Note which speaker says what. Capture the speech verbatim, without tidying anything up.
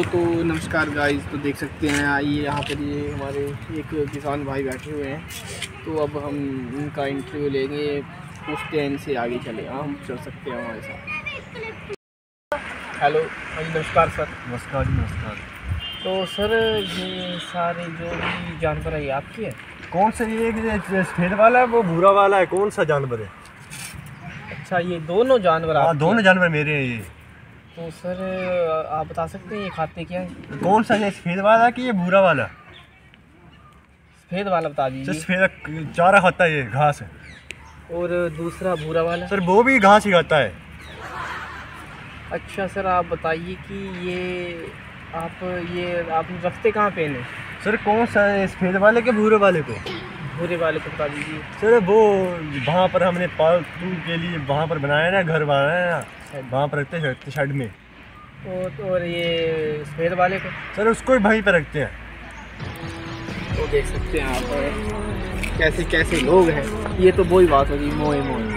Speaker 1: Hello, तो नमस्कार guys. तो देख सकते हैं आइए यहाँ पर ये हमारे एक किसान भाई बैठे हुए हैं। तो अब हम इनका इंटरव्यू लेंगे, पूछते हैं इनसे, आगे चले हम चल सकते हैं हमारे साथ। हेलो, हाँ जी, नमस्कार सर।
Speaker 2: नमस्कार जी, नमस्कार।
Speaker 1: तो सर ये सारे जो भी जानवर है ये आपके है?
Speaker 2: कौन सा? ये सफेद वाला है, वो भूरा वाला है, कौन सा जानवर है?
Speaker 1: अच्छा, ये दोनों जानवर
Speaker 2: हाँ,
Speaker 1: आपके
Speaker 2: दोनों
Speaker 1: हैं?
Speaker 2: जानवर मेरे हैं ये।
Speaker 1: तो सर आप बता सकते हैं ये खाते क्या है?
Speaker 2: कौन सा, ये सफेद वाला कि ये भूरा वाला?
Speaker 1: सफेद वाला बता
Speaker 2: सर
Speaker 1: दीजिए।
Speaker 2: सफेद चारा खाता है, ये घास है।
Speaker 1: और दूसरा भूरा वाला?
Speaker 2: सर वो भी घास ही खाता है।
Speaker 1: अच्छा सर, आप बताइए कि ये आप ये आप रखते कहाँ पे इन्हें?
Speaker 2: सर कौन सा है, सफेद वाले के भूरे वाले को?
Speaker 1: भूरे वाले को बता दीजिए।
Speaker 2: सर वो वहाँ पर हमने पालतू के लिए वहाँ पर बनाया ना, घर बनाया ना, वहाँ पर रखते हैं शेड में।
Speaker 1: और और ये सफेद वाले को?
Speaker 2: सर उसको भी वहीं पर रखते हैं।
Speaker 1: तो देख सकते हैं आप कैसे कैसे लोग हैं। ये तो वही बात होगी, मोए मोए।